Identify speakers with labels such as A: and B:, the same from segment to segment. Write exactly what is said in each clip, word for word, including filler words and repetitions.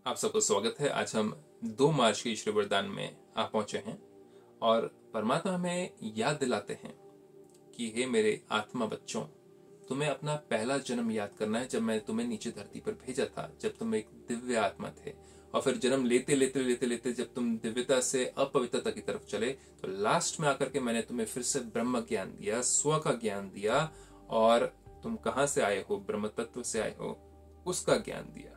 A: आप सबको स्वागत है। आज हम दो मार्च के ईश्वर वरदान में आ पहुंचे हैं और परमात्मा हमें याद दिलाते हैं कि हे मेरे आत्मा बच्चों, तुम्हें अपना पहला जन्म याद करना है, जब मैं तुम्हें नीचे धरती पर भेजा था, जब तुम एक दिव्य आत्मा थे। और फिर जन्म लेते लेते लेते लेते जब तुम दिव्यता से अपवित्रता की तरफ चले, तो लास्ट में आकर के मैंने तुम्हें फिर से ब्रह्म ज्ञान दिया, स्व का ज्ञान दिया, और तुम कहां से आए हो, ब्रह्म तत्व से आए हो, उसका ज्ञान दिया,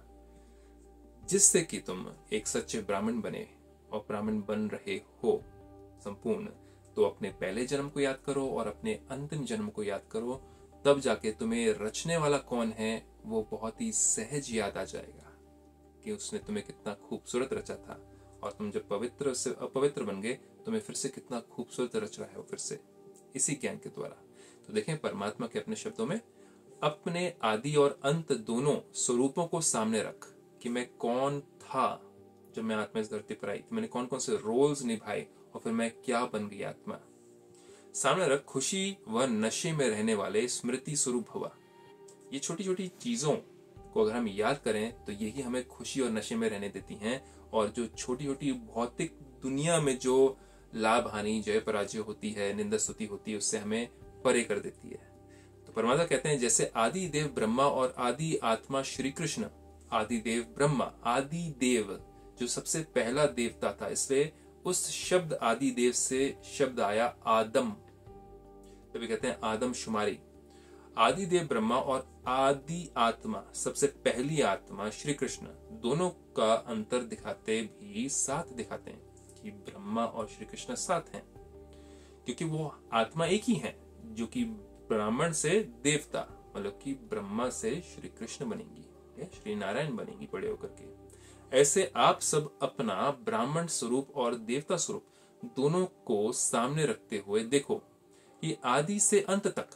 A: जिससे कि तुम एक सच्चे ब्राह्मण बने और ब्राह्मण बन रहे हो संपूर्ण। तो अपने पहले जन्म को याद करो और अपने अंतिम जन्म को याद करो, तब जाके तुम्हें रचने वाला कौन है वो बहुत ही सहज याद आ जाएगा कि उसने तुम्हें कितना खूबसूरत रचा था। और तुम जब पवित्र से अपवित्र बन गए, तुम्हें फिर से कितना खूबसूरत रच रहा है वो फिर से इसी ज्ञान के द्वारा। तो देखें, परमात्मा के अपने शब्दों में अपने आदि और अंत दोनों स्वरूपों को सामने रख कि मैं कौन था जब मैं आत्मा इस धरती पर आई, मैंने कौन कौन से रोल्स निभाए और फिर मैं क्या बन गई आत्मा। सामने रख खुशी व नशे में रहने वाले स्मृति स्वरूप भवा। ये छोटी छोटी चीजों को अगर हम याद करें तो यही हमें खुशी और नशे में रहने देती हैं, और जो छोटी छोटी भौतिक दुनिया में जो लाभ हानि, जय पराजय होती है, निंदा स्तुति होती है, उससे हमें परे कर देती है। तो परमात्मा कहते हैं, जैसे आदि देव ब्रह्मा और आदि आत्मा श्री कृष्ण, आदि देव ब्रह्मा, आदि देव जो सबसे पहला देवता था, इसलिए उस शब्द आदि देव से शब्द आया आदम, तभी कहते हैं आदम शुमारी। आदि देव ब्रह्मा और आदि आत्मा सबसे पहली आत्मा श्री कृष्ण, दोनों का अंतर दिखाते भी साथ दिखाते हैं कि ब्रह्मा और श्री कृष्ण साथ हैं, क्योंकि वो आत्मा एक ही है जो कि ब्राह्मण से देवता, मतलब कि ब्रह्मा से श्री कृष्ण बनेंगी, श्री नारायण बनेंगी बड़े होकर के। ऐसे आप सब अपना ब्राह्मण स्वरूप और देवता स्वरूप दोनों को सामने रखते हुए देखो कि आदि से अंत तक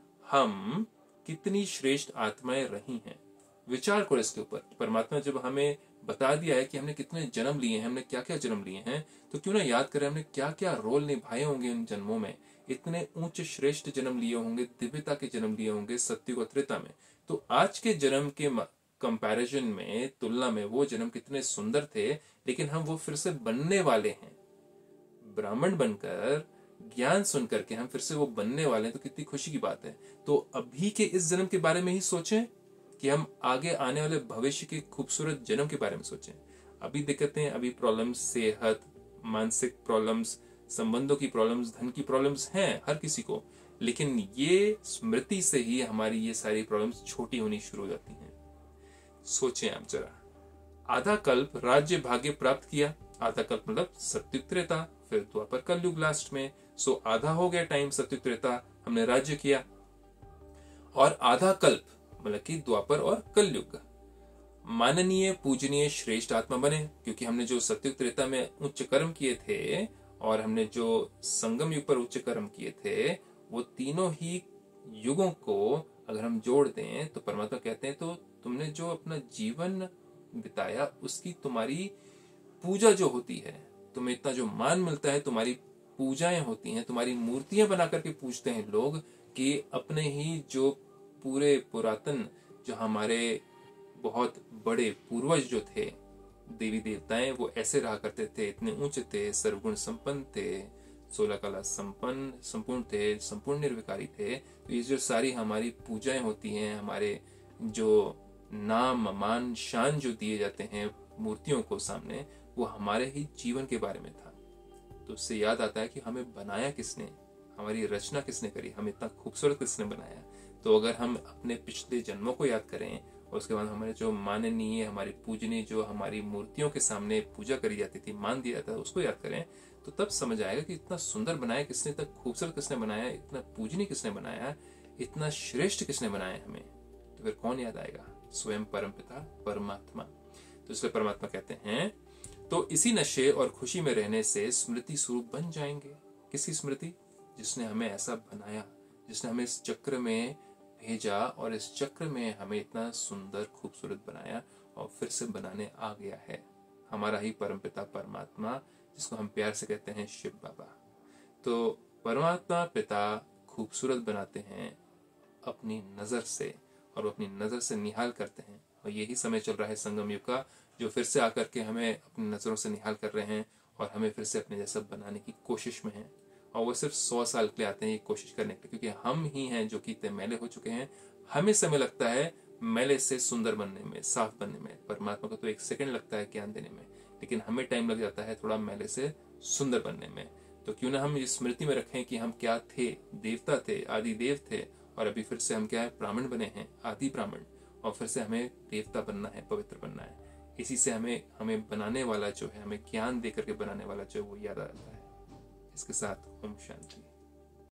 A: हम कितनी श्रेष्ठ आत्माएं रही हैं। विचार करो इसके ऊपर। परमात्मा जब हमें बता दिया है कि हमने कितने जन्म लिए हैं, हमने क्या क्या जन्म लिए हैं, तो क्यों ना याद करें हमने क्या क्या रोल निभाए होंगे इन जन्मों में। इतने ऊंच श्रेष्ठ जन्म लिए होंगे, दिव्यता के जन्म लिए होंगे सत्युग और त्रेता में। तो आज के जन्म के कंपैरिजन में, तुलना में, वो जन्म कितने सुंदर थे, लेकिन हम वो फिर से बनने वाले हैं। ब्राह्मण बनकर, ज्ञान सुन करके हम फिर से वो बनने वाले हैं, तो कितनी खुशी की बात है। तो अभी के इस जन्म के बारे में ही सोचें कि हम आगे आने वाले भविष्य के खूबसूरत जन्म के बारे में सोचें। अभी दिक्कतें, अभी प्रॉब्लम्स, सेहत, मानसिक प्रॉब्लम्स, संबंधों की प्रॉब्लम्स, धन की प्रॉब्लम्स हैं हर किसी को, लेकिन ये स्मृति से ही हमारी ये सारी प्रॉब्लम्स छोटी होनी शुरू हो जाती हैं। सोचें आप जरा, आधा कल्प राज्य भाग्य प्राप्त किया, आधा कल्प मतलब सत्युग त्रेता, फिर द्वापर कलयुग लास्ट में। सो आधा हो गया टाइम सत्युग त्रेता, हमने राज्य किया, और आधा कल्प मतलब कि द्वापर और कलयुग माननीय पूजनीय श्रेष्ठ आत्मा बने, क्योंकि हमने जो सत्युग त्रेता में उच्च कर्म किए थे और हमने जो संगम युग पर उच्च कर्म किए थे, वो तीनों ही युगों को अगर हम जोड़ दें तो परमात्मा कहते हैं, तो तुमने जो अपना जीवन बिताया उसकी तुम्हारी पूजा जो होती है, तुम्हें इतना जो मान मिलता है, तुम्हारी पूजाएं होती हैं, तुम्हारी मूर्तियां बना करके पूजते हैं लोग, कि अपने ही जो पूरे पुरातन, जो हमारे बहुत बड़े पूर्वज जो थे, देवी देवताएं, वो ऐसे रहा करते थे, इतने ऊंचे थे, सर्वगुण संपन्न थे, सोलह कला संपन्न संपूर्ण थे, संपूर्ण निर्विकारी थे। तो ये जो सारी हमारी पूजाएं होती हैं, हमारे जो नाम मान शान जो दिए जाते हैं मूर्तियों को सामने, वो हमारे ही जीवन के बारे में था। तो उससे याद आता है कि हमें बनाया किसने, हमारी रचना किसने करी, हमें इतना खूबसूरत किसने बनाया। तो अगर हम अपने पिछले जन्मों को याद करें और उसके बाद हमारे जो माननीय, हमारी पूजनीय, जो हमारी मूर्तियों के सामने पूजा करी जाती थी, मान दिया जाता था, उसको याद करें, तो तब समझ आएगा कि इतना सुंदर बनाया किसने, इतना खूबसूरत किसने बनाया, इतना पूजनीय किसने बनाया, इतना श्रेष्ठ किसने बनाया हमें। तो फिर कौन याद आएगा? स्वयं परमपिता परमात्मा। तो इसलिए परमात्मा कहते हैं, तो इसी नशे और खुशी में रहने से स्मृति स्वरूप बन जाएंगे। किसकी स्मृति? जिसने हमें ऐसा बनाया, जिसने हमें इस चक्र में भेजा और इस चक्र में हमें इतना सुंदर खूबसूरत बनाया और फिर से बनाने आ गया है, हमारा ही परमपिता परमात्मा, जिसको हम प्यार से कहते हैं शिव बाबा। तो परमात्मा पिता खूबसूरत बनाते हैं अपनी नजर से, और वो अपनी नजर से निहाल करते हैं। और यही समय चल रहा है संगम युग का, जो फिर से आकर के हमें अपनी नज़रों से निहाल कर रहे हैं और हमें फिर से अपने जैसा बनाने की कोशिश में हैं। और वो सिर्फ सौ साल के लिए आते हैं ये कोशिश करने के लिए, क्योंकि हम ही हैं जो कि इतने मैले हो चुके हैं। हमें समय लगता है मैले से सुंदर बनने में, साफ बनने में। परमात्मा को तो एक सेकंड लगता है ज्ञान देने में, लेकिन हमें टाइम लग जाता है थोड़ा मैले से सुंदर बनने में। तो क्यों ना हम इस स्मृति में रखें कि हम क्या थे, देवता थे, आदि देव थे, और अभी फिर से हम क्या है, ब्राह्मण बने हैं, आदि ब्राह्मण, और फिर से हमें देवता बनना है, पवित्र बनना है। इसी से हमें हमें बनाने वाला जो है, हमें ज्ञान देकर के बनाने वाला जो है वो याद आता है। इसके साथ ओम शांति।